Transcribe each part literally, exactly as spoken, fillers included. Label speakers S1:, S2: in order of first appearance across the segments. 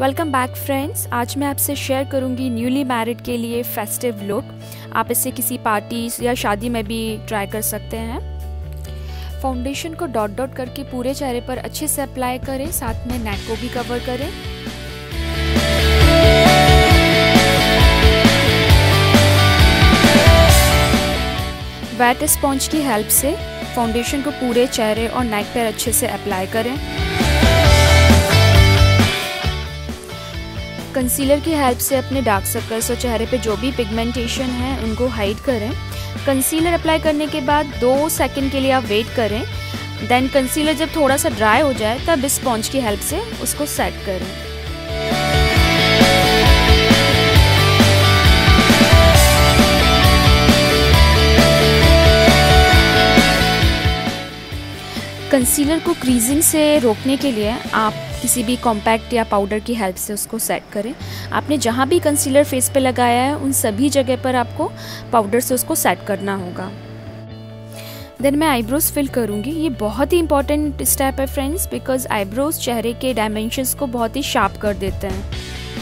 S1: Welcome back friends. आज मैं आपसे शेयर करूंगी न्यूली मैरिड के लिए फेस्टिव लुक। आप इसे किसी पार्टी या शादी में भी ट्राई कर सकते हैं। फाउंडेशन को डॉट डॉट करके पूरे चेहरे पर अच्छे से अप्लाई करें, साथ में नेक को भी कवर करें। वेट स्पॉन्ज की हेल्प से फाउंडेशन को पूरे चेहरे और नेक पर अच्छे से अप्लाई करें। कंसीलर की हेल्प से अपने डार्क सर्कल्स और चेहरे पे जो भी पिगमेंटेशन है उनको हाइड करें। कंसीलर अप्लाई करने के बाद दो सेकंड के लिए आप वेट करें। देन कंसीलर जब थोड़ा सा ड्राई हो जाए तब स्पॉन्ज की हेल्प से उसको सेट करें। कंसीलर को क्रीजिंग से रोकने के लिए आप किसी भी कॉम्पैक्ट या पाउडर की हेल्प से उसको सेट करें। आपने जहाँ भी कंसीलर फेस पे लगाया है उन सभी जगह पर आपको पाउडर से उसको सेट करना होगा। देन मैं आईब्रोज फिल करूँगी। ये बहुत ही इंपॉर्टेंट स्टेप है फ्रेंड्स, बिकॉज आईब्रोज चेहरे के डायमेंशंस को बहुत ही शार्प कर देते हैं।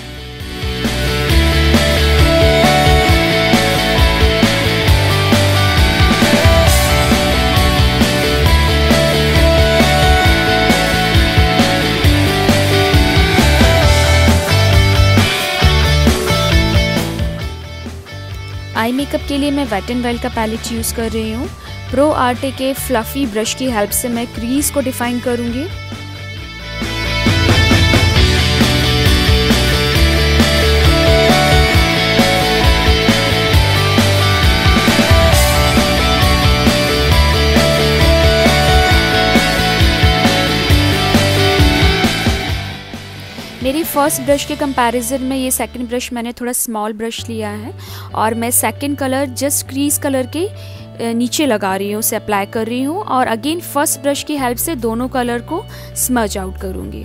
S1: आई मेकअप के लिए मैं वेट एंड वाइल्ड का पैलेट यूज़ कर रही हूँ। प्रो आर्टे के फ्लफ़ी ब्रश की हेल्प से मैं क्रीज को डिफाइन करूँगी। मेरी फर्स्ट ब्रश के कंपैरिजन में ये सेकंड ब्रश मैंने थोड़ा स्मॉल ब्रश लिया है और मैं second colour just crease colour के नीचे लगा रही हूँ, उसे अप्लाई कर रही हूँ और अगेन फर्स्ट ब्रश की हेल्प से दोनों कलर को स्मर्ज आउट करूँगी।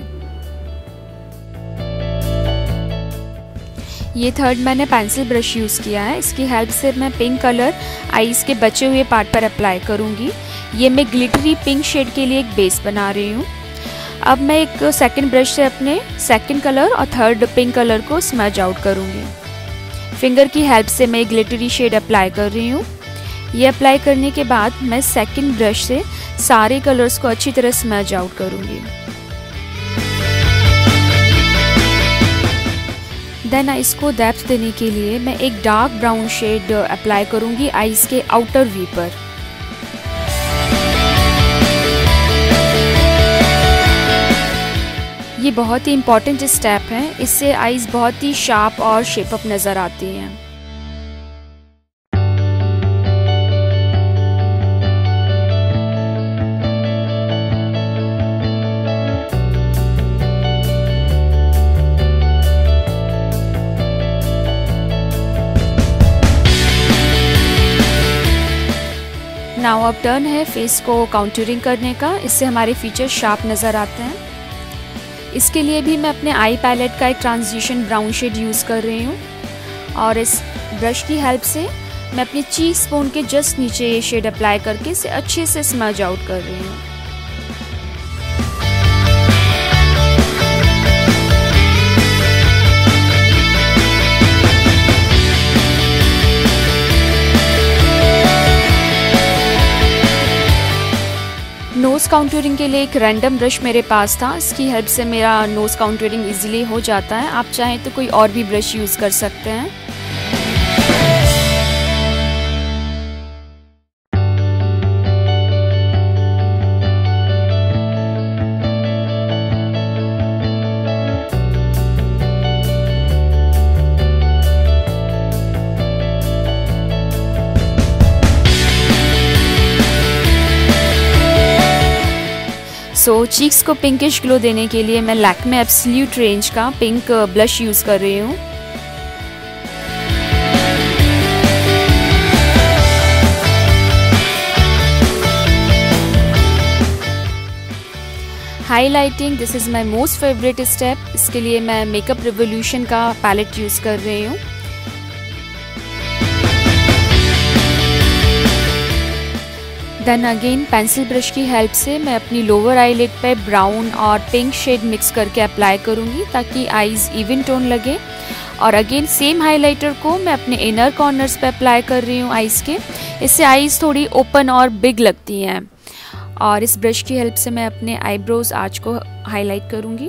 S1: ये थर्ड मैंने पेंसिल ब्रश यूज़ किया है। इसकी हेल्प से मैं पिंक कलर आईज के बचे हुए पार्ट पर अप्लाई करूँगी। ये मैं ग्लिटरी पिंक शेड के लिए एक बेस बना रही हूँ। अब मैं एक सेकंड ब्रश से अपने सेकंड कलर और थर्ड पिंक कलर को स्मर्ज आउट करूँगी। फिंगर की हेल्प से मैं ग्लिटरी शेड अप्लाई कर रही हूँ। ये अप्लाई करने के बाद मैं सेकंड ब्रश से सारे कलर्स को अच्छी तरह स्मर्ज आउट करूँगी। देन आइज को डेप्थ देने के लिए मैं एक डार्क ब्राउन शेड अप्लाई करूँगी आइज के आउटर वी पर। ये बहुत ही इम्पॉर्टेंट स्टेप है, इससे आईज बहुत ही शार्प और शेप अप नज़र आती हैं। नाउ अब टर्न है फेस को काउंटरिंग करने का। इससे हमारे फीचर शार्प नज़र आते हैं। इसके लिए भी मैं अपने आई पैलेट का एक ट्रांजिशन ब्राउन शेड यूज़ कर रही हूँ और इस ब्रश की हेल्प से मैं अपनी चीक स्पून के जस्ट नीचे ये शेड अप्लाई करके इसे अच्छे से स्मर्ज आउट कर रही हूँ। नोज़ काउंटरिंग के लिए एक रैंडम ब्रश मेरे पास था। इसकी हेल्प से मेरा नोज़ काउंटरिंग इजीली हो जाता है। आप चाहें तो कोई और भी ब्रश यूज़ कर सकते हैं। सो so, चीक्स को पिंकिश ग्लो देने के लिए मैं लैक्मे एब्सोल्यूट रेंज का पिंक ब्लश यूज़ कर रही हूँ। Highlighting, this is my most favourite step. इसके लिए मैं मेकअप रिवोल्यूशन का पैलेट यूज़ कर रही हूँ। देन अगेन पेंसिल ब्रश की हेल्प से मैं अपनी लोअर आईलिड पे ब्राउन और पिंक शेड मिक्स करके अप्लाई करूँगी ताकि आईज़ इवन टोन लगे। और अगेन सेम हाइलाइटर को मैं अपने इनर कॉर्नर्स पे अप्लाई कर रही हूँ आईज़ के। इससे आईज़ थोड़ी ओपन और बिग लगती हैं। और इस ब्रश की हेल्प से मैं अपने आईब्रोज आर्च को हाईलाइट करूँगी।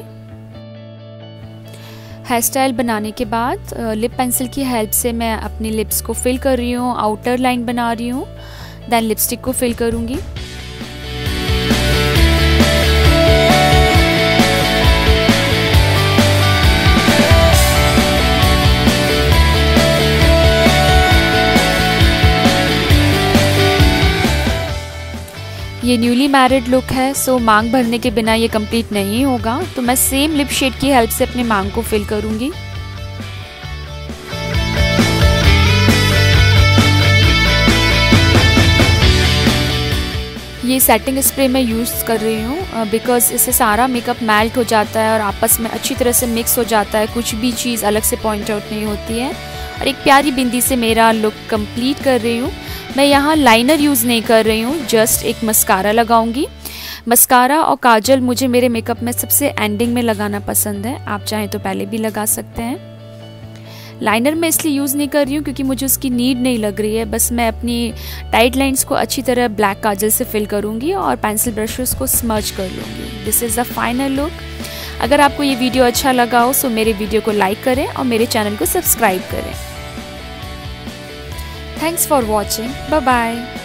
S1: हेयर स्टाइल बनाने के बाद लिप पेंसिल की हेल्प से मैं अपनी लिप्स को फिल कर रही हूँ, आउटर लाइन बना रही हूँ। देन लिपस्टिक को फिल करूँगी। ये न्यूली मैरिड लुक है, सो मांग भरने के बिना ये कंप्लीट नहीं होगा, तो मैं सेम लिप शेड की हेल्प से अपने मांग को फिल करूँगी। ये सेटिंग स्प्रे मैं यूज़ कर रही हूँ बिकॉज़ इससे सारा मेकअप मेल्ट हो जाता है और आपस में अच्छी तरह से मिक्स हो जाता है, कुछ भी चीज़ अलग से पॉइंट आउट नहीं होती है। और एक प्यारी बिंदी से मेरा लुक कंप्लीट कर रही हूँ। मैं यहाँ लाइनर यूज़ नहीं कर रही हूँ, जस्ट एक मस्कारा लगाऊंगी। मस्कारा और काजल मुझे मेरे मेकअप में सबसे एंडिंग में लगाना पसंद है, आप चाहें तो पहले भी लगा सकते हैं। लाइनर मैं इसलिए यूज़ नहीं कर रही हूँ क्योंकि मुझे उसकी नीड नहीं लग रही है। बस मैं अपनी टाइट लाइंस को अच्छी तरह ब्लैक काजल से फिल करूँगी और पेंसिल ब्रशेस को स्मर्ज कर लूँगी। This is the final look. अगर आपको ये वीडियो अच्छा लगा हो तो मेरे वीडियो को लाइक करें और मेरे चैनल को सब्सक्राइब करें। Thanks for watching, bye bye.